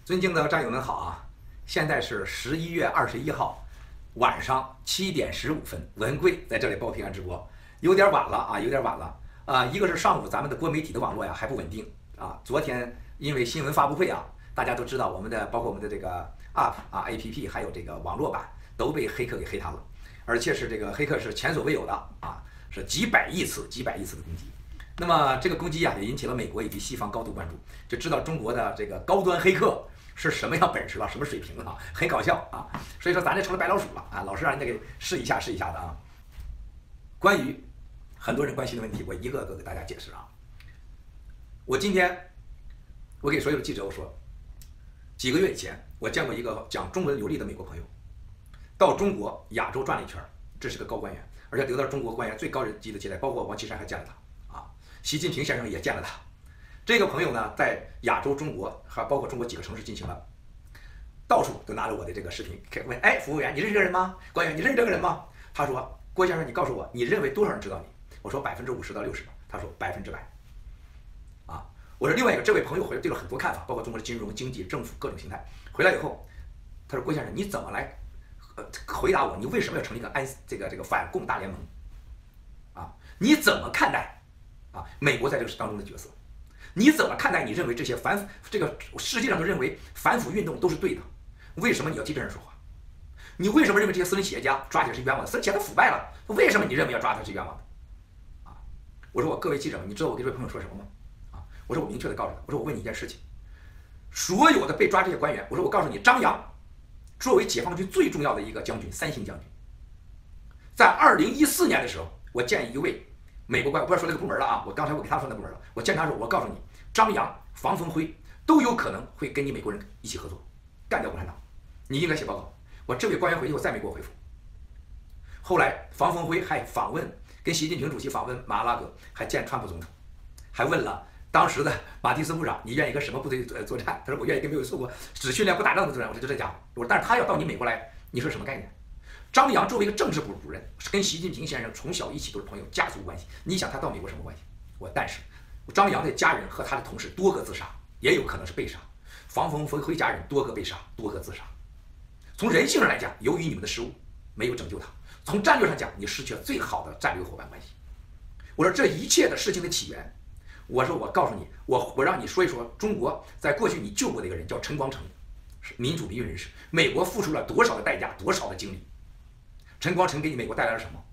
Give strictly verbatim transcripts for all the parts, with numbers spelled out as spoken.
尊敬的战友们好啊！现在是十一月二十一号晚上七点十五分，文贵在这里报平安直播，有点晚了啊，有点晚了啊。一个是上午咱们的多媒体的网络呀还不稳定啊，昨天因为新闻发布会啊，大家都知道我们的包括我们的这个 App 啊 A P P 还有这个网络版都被黑客给黑塌了，而且是这个黑客是前所未有的啊，是几百亿次、几百亿次的攻击。那么这个攻击啊，也引起了美国以及西方高度关注，就知道中国的这个高端黑客是什么样本事了，什么水平了啊，很搞笑啊。所以说咱这成了白老鼠了啊，老是让人家给试一下试一下的啊。关于很多人关心的问题，我一个个给大家解释啊。我今天我给所有的记者我说，几个月以前我见过一个讲中文流利的美国朋友，到中国亚洲转了一圈，这是个高官员，而且得到中国官员最高人级的接待，包括王岐山还见了他。习近平先生也见了他，这个朋友呢，在亚洲、中国还包括中国几个城市进行了，到处都拿着我的这个视频，问：哎，服务员，你认识这个人吗？官员，你认识这个人吗？他说：郭先生，你告诉我，你认为多少人知道你？我说百分之五十到六十。他说百分之百。啊，我说另外一个，这位朋友回对了很多看法，包括中国的金融、经济、政府各种形态。回来以后，他说：郭先生，你怎么来呃回答我？你为什么要成立一个安这个这个反共大联盟？啊，你怎么看待？啊，美国在这个当中的角色，你怎么看待？你认为这些反这个世界上都认为反腐运动都是对的，为什么你要替这人说话？你为什么认为这些私人企业家抓起来是冤枉的？私人企业他腐败了，为什么你认为要抓他是冤枉的？啊，我说我各位记者们，你知道我跟这位朋友说什么吗？啊，我说我明确的告诉他，我说我问你一件事情，所有的被抓这些官员，我说我告诉你，张扬作为解放军最重要的一个将军，三星将军，在二零一四年的时候，我见一位。美国官，我不要说那个部门了啊！我刚才我给他说那部门了。我见他说，我告诉你，张扬、房峰辉都有可能会跟你美国人一起合作，干掉共产党。你应该写报告。我这位官员回去后再没给我回复。后来房峰辉还访问，跟习近平主席访问马拉戈，还见川普总统，还问了当时的马蒂斯部长，你愿意跟什么部队作作战？他说我愿意跟没有受过只训练不打仗的作战。我说就这家伙，我说但是他要到你美国来，你说什么概念？张扬作为一个政治部主任，跟习近平先生从小一起都是朋友，家族关系。你想他到美国什么关系？我但是张扬的家人和他的同事多个自杀，也有可能是被杀。房峰辉家人多个被杀，多个自杀。从人性上来讲，由于你们的失误，没有拯救他；从战略上讲，你失去了最好的战略伙伴关系。我说这一切的事情的起源，我说我告诉你，我我让你说一说中国在过去你救过的一个人叫陈光诚，是民主民运人士，美国付出了多少的代价，多少的精力。陈光诚给你美国带来了什么？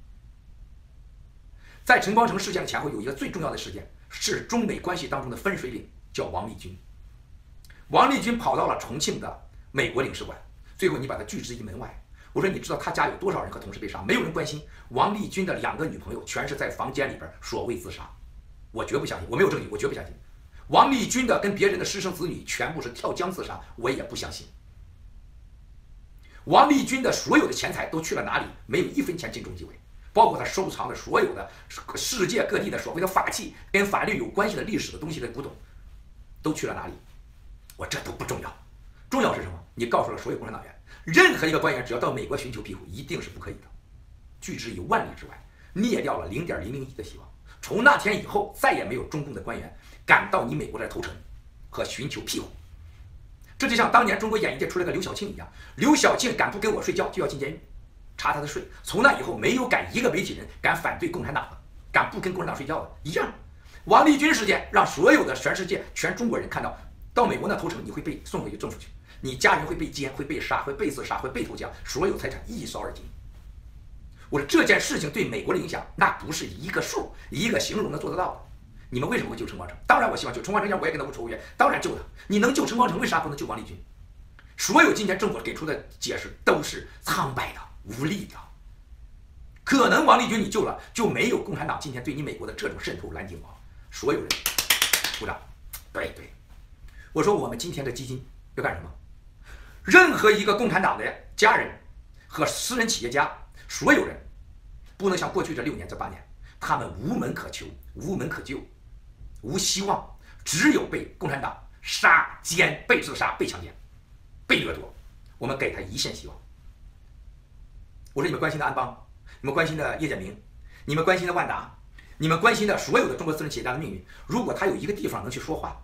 在陈光诚事件的前后，有一个最重要的事件，是中美关系当中的分水岭，叫王立军。王立军跑到了重庆的美国领事馆，最后你把他拒之于门外。我说你知道他家有多少人和同事被杀？没有人关心。王立军的两个女朋友全是在房间里边所谓自杀，我绝不相信，我没有证据，我绝不相信。王立军的跟别人的私生子女全部是跳江自杀，我也不相信。王立军的所有的钱财都去了哪里？没有一分钱尽忠即伟，包括他收藏的所有的世界各地的所谓的法器，跟法律有关系的历史的东西的古董，都去了哪里？我这都不重要，重要是什么？你告诉了所有共产党员，任何一个官员只要到美国寻求庇护，一定是不可以的，拒之于万里之外，灭掉了零点零零一的希望。从那天以后，再也没有中共的官员敢到你美国来投诚和寻求庇护。这就像当年中国演艺界出来个刘晓庆一样，刘晓庆敢不跟我睡觉就要进监狱，查他的税。从那以后，没有敢一个媒体人敢反对共产党的，敢不跟共产党睡觉的一样。王立军事件让所有的全世界、全中国人看到，到美国那投诚，你会被送回去政府去，你家人会被奸、会被杀、会被自杀、会被投降，所有财产一扫而尽。我说这件事情对美国的影响，那不是一个数、一个形容能做得到的。你们为什么会救陈光诚？当然我希望救陈光诚，我也跟他无仇无怨，当然救他。你能救陈光诚，为啥不能救王立军？所有今天政府给出的解释都是苍白的、无力的。可能王立军你救了，就没有共产党今天对你美国的这种渗透蓝金网。所有人鼓掌，对对。我说我们今天的基金要干什么？任何一个共产党的家人和私人企业家，所有人不能像过去这六年这八年，他们无门可求，无门可救。无希望，只有被共产党杀、奸、被自杀、被强奸、被掠夺，我们给他一线希望。我说你们关心的安邦，你们关心的叶剑明，你们关心的万达，你们关心的所有的中国私人企业家的命运，如果他有一个地方能去说话，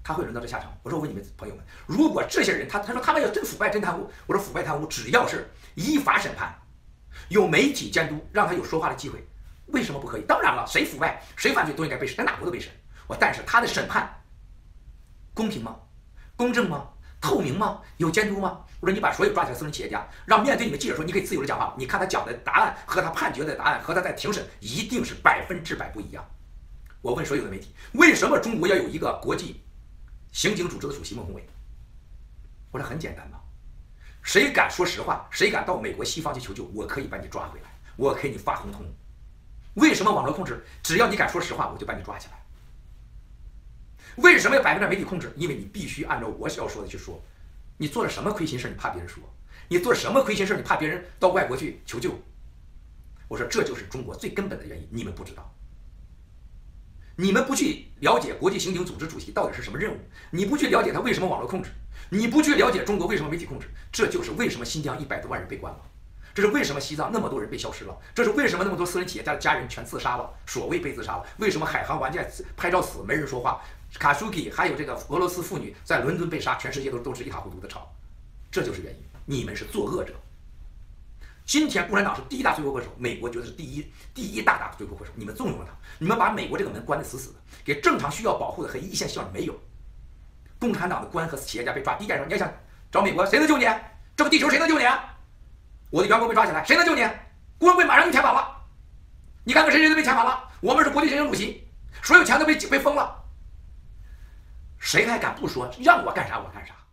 他会沦到这下场。我说我问你们朋友们，如果这些人他他说他们要真腐败真贪污，我说腐败贪污只要是依法审判，有媒体监督，让他有说话的机会，为什么不可以？当然了，谁腐败谁犯罪都应该被审，在哪国都被审。我但是他的审判公平吗？公正吗？透明吗？有监督吗？我说你把所有抓起来私人企业家，让面对你们记者说，你可以自由的讲话，你看他讲的答案和他判决的答案和他在庭审一定是百分之百不一样。我问所有的媒体，为什么中国要有一个国际刑警组织的主席孟宏伟？我说很简单嘛，谁敢说实话，谁敢到美国西方去求救，我可以把你抓回来，我可以给你发红通。为什么网络控制？只要你敢说实话，我就把你抓起来。为什么要百分之百媒体控制？因为你必须按照我要说的去说。你做了什么亏心事，你怕别人说？你做了什么亏心事，你怕别人到外国去求救？我说这就是中国最根本的原因，你们不知道。你们不去了解国际刑警组织主席到底是什么任务，你不去了解他为什么网络控制，你不去了解中国为什么媒体控制，这就是为什么新疆一百多万人被关了，这是为什么西藏那么多人被消失了，这是为什么那么多私人企业家的家人全自杀了，所谓被自杀了，为什么海航玩家拍照死没人说话，卡舒吉还有这个俄罗斯妇女在伦敦被杀，全世界都都是一塌糊涂的吵，这就是原因。你们是作恶者。今天共产党是第一大罪魁祸首，美国觉得是第一第一大大罪魁祸首，你们纵容了他，你们把美国这个门关得死死的，给正常需要保护的和一线希望没有。共产党的官和企业家被抓，第一件事你要想找美国，谁能救你？这个地球谁能救你？我的员工被抓起来，谁能救你？顾问会马上就遣返了，你看看谁谁都被遣返了，我们是国际刑警主席，所有钱都被被封了，谁还敢不说让我干啥我干啥？